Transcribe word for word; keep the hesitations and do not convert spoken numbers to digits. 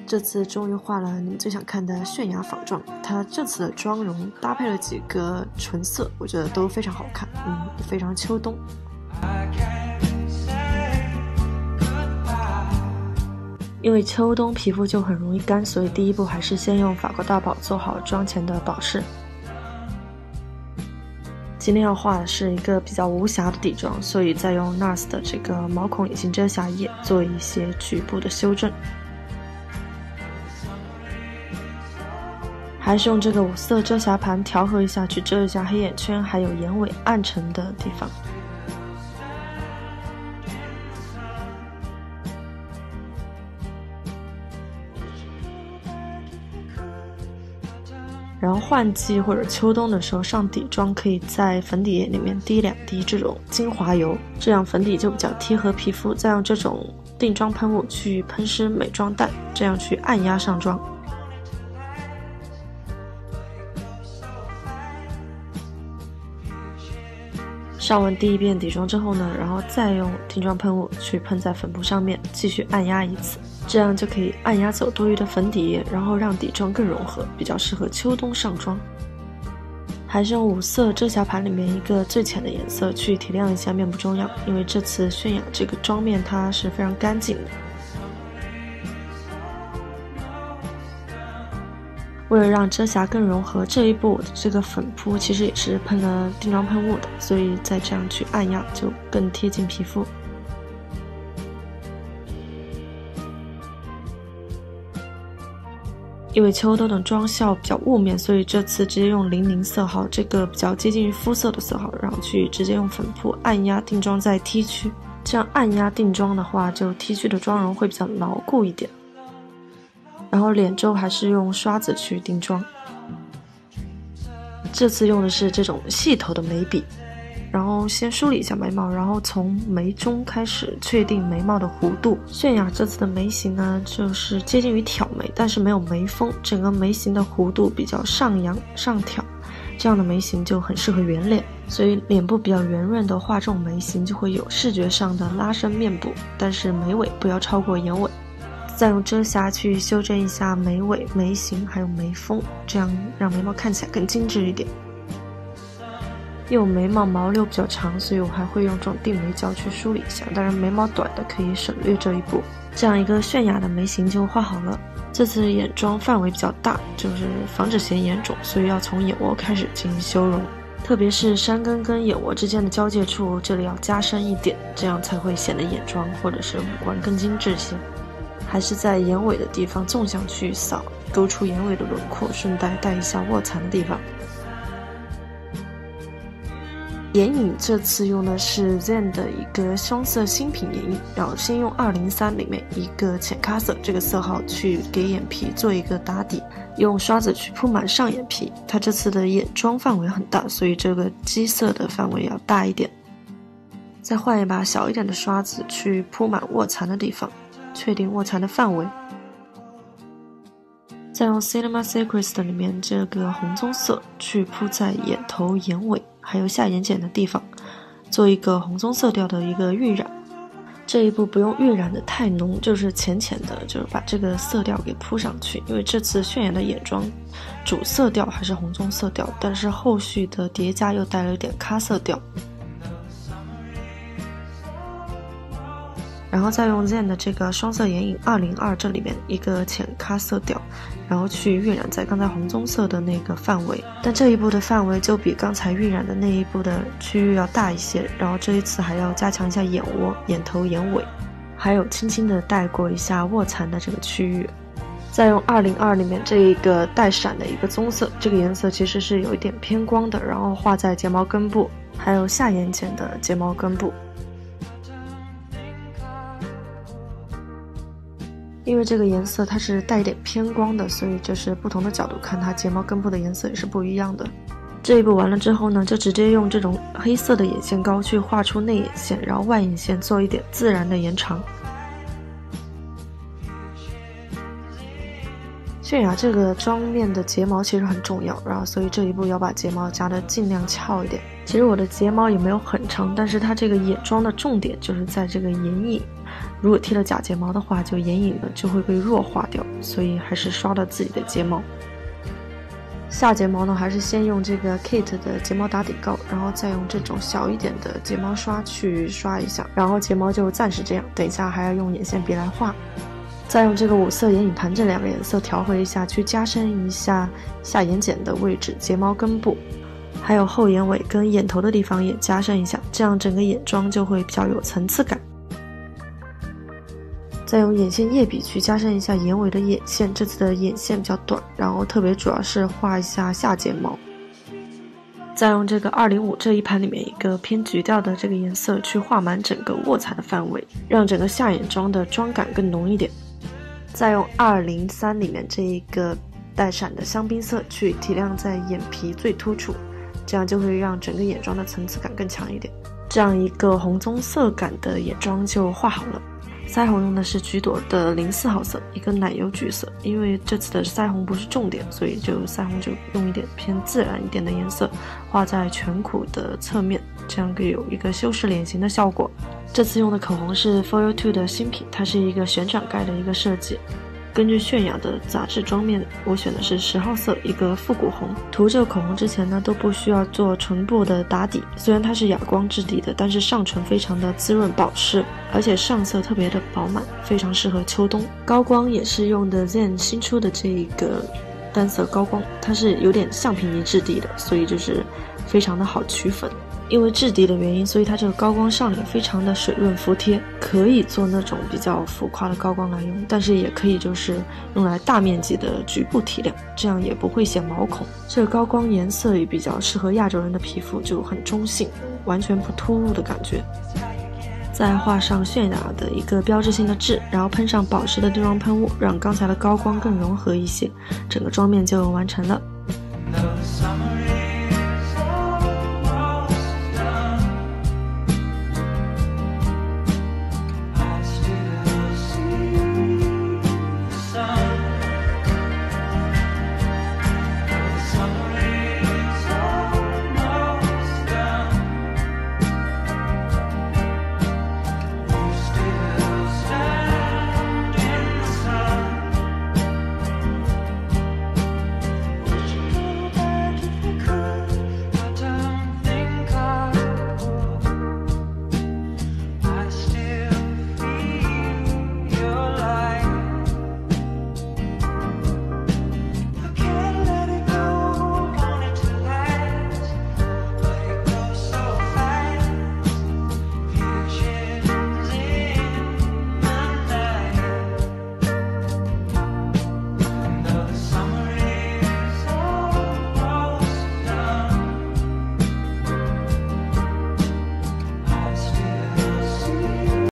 这次终于画了你们最想看的泫雅仿妆，她这次的妆容搭配了几个唇色，我觉得都非常好看，嗯，非常秋冬。因为秋冬皮肤就很容易干，所以第一步还是先用法国大宝做好妆前的保湿。今天要画的是一个比较无瑕的底妆，所以再用 N A R S 的这个毛孔隐形遮瑕液做一些局部的修正。还是用这个五色遮瑕盘调和一下，去遮一下黑眼圈还有眼尾暗沉的地方。然后换季或者秋冬的时候上底妆，可以在粉底液里面滴两滴这种精华油，这样粉底就比较贴合皮肤，再用这种定妆喷雾去喷湿美妆蛋，这样去按压上妆。上完第一遍底妆之后呢，然后再用定妆喷雾去喷在粉部上面，继续按压一次，这样就可以按压走多余的粉底液，然后让底妆更融合，比较适合秋冬上妆。还是用五色遮瑕盘里面一个最浅的颜色去提亮一下面部中央，因为这次泫雅这个妆面它是非常干净的。为了让遮瑕更融合，这一步我的这个粉扑其实也是喷了定妆喷雾的，所以再这样去按压就更贴近皮肤。因为秋冬的妆效比较雾面，所以这次直接用零零色号这个比较接近于肤色的色号，然后去直接用粉扑按压定妆在 T 区，这样按压定妆的话，就 T 区的妆容会比较牢固一点。然后脸周还是用刷子去定妆，这次用的是这种细头的眉笔，然后先梳理一下眉毛，然后从眉中开始确定眉毛的弧度。泫雅这次的眉形呢，就是接近于挑眉，但是没有眉峰，整个眉形的弧度比较上扬上挑，这样的眉形就很适合圆脸，所以脸部比较圆润的画这种眉形就会有视觉上的拉伸面部，但是眉尾不要超过眼尾。再用遮瑕去修正一下眉尾、眉形还有眉峰，这样让眉毛看起来更精致一点。因为我眉毛毛流比较长，所以我还会用这种定眉胶去梳理一下，当然眉毛短的可以省略这一步。这样一个泫雅的眉形就画好了。这次眼妆范围比较大，就是防止显眼肿，所以要从眼窝开始进行修容，特别是山根跟眼窝之间的交界处，这里要加深一点，这样才会显得眼妆或者是五官更精致些。还是在眼尾的地方纵向去扫，勾出眼尾的轮廓，顺带带一下卧蚕的地方。眼影这次用的是 Zen 的一个双色新品眼影，然后先用二零三里面一个浅咖色这个色号去给眼皮做一个打底，用刷子去铺满上眼皮。它这次的眼妆范围很大，所以这个基色的范围要大一点。再换一把小一点的刷子去铺满卧蚕的地方，确定卧蚕的范围。再用 Cinema Secrets 里面这个红棕色去铺在眼头、眼尾还有下眼睑的地方，做一个红棕色调的一个晕染。这一步不用晕染的太浓，就是浅浅的，就是把这个色调给铺上去。因为这次泫雅的眼妆主色调还是红棕色调，但是后续的叠加又带了一点咖色调。然后再用 Zen 的这个双色眼影二零二这里面一个浅咖色调，然后去晕染在刚才红棕色的那个范围，但这一步的范围就比刚才晕染的那一步的区域要大一些，然后这一次还要加强一下眼窝、眼头、眼尾，还有轻轻的带过一下卧蚕的这个区域。再用二零二里面这一个带闪的一个棕色，这个颜色其实是有一点偏光的，然后画在睫毛根部还有下眼睑的睫毛根部。因为这个颜色它是带一点偏光的，所以就是不同的角度看它睫毛根部的颜色也是不一样的。这一步完了之后呢，就直接用这种黑色的眼线膏去画出内眼线，然后外眼线做一点自然的延长。泫雅这个妆面的睫毛其实很重要，然后所以这一步要把睫毛夹得尽量翘一点。其实我的睫毛也没有很长，但是它这个眼妆的重点就是在这个眼影， 如果贴了假睫毛的话，就眼影呢就会被弱化掉，所以还是刷了自己的睫毛。下睫毛呢，还是先用这个 Kate 的睫毛打底膏，然后再用这种小一点的睫毛刷去刷一下，然后睫毛就暂时这样，等一下还要用眼线笔来画。再用这个五色眼影盘这两个颜色调和一下，去加深一下下眼睑的位置、睫毛根部，还有后眼尾跟眼头的地方也加深一下，这样整个眼妆就会比较有层次感。再用眼线液笔去加深一下眼尾的眼线，这次的眼线比较短，然后特别主要是画一下下睫毛。再用这个二零五这一盘里面一个偏橘调的这个颜色去画满整个卧蚕的范围，让整个下眼妆的妆感更浓一点。再用二零三里面这一个带闪的香槟色去提亮在眼皮最突出，这样就会让整个眼妆的层次感更强一点。这样一个红棕色感的眼妆就画好了。腮红用的是橘朵的零四号色，一个奶油橘色，因为这次的腮红不是重点，所以就腮红就用一点偏自然一点的颜色画在颧骨的侧面，这样可以有一个修饰脸型的效果。这次用的口红是 For You Two 的新品，它是一个旋转盖的一个设计。根据泫雅的杂志妆面，我选的是十号色，一个复古红。涂这个口红之前呢，都不需要做唇部的打底，虽然它是哑光质地的，但是上唇非常的滋润保湿，而且上色特别的饱满，非常适合秋冬。高光也是用的 Zen 新出的这个单色高光，它是有点橡皮泥质地的，所以就是非常的好取粉。因为质地的原因，所以它这个高光上脸非常的水润服帖，可以做那种比较浮夸的高光来用，但是也可以就是用来大面积的局部提亮，这样也不会显毛孔。这个高光颜色也比较适合亚洲人的皮肤，就很中性，完全不突兀的感觉。再画上泫雅的一个标志性的痣，然后喷上保湿的定妆喷雾，让刚才的高光更融合一些，整个妆面就完成了。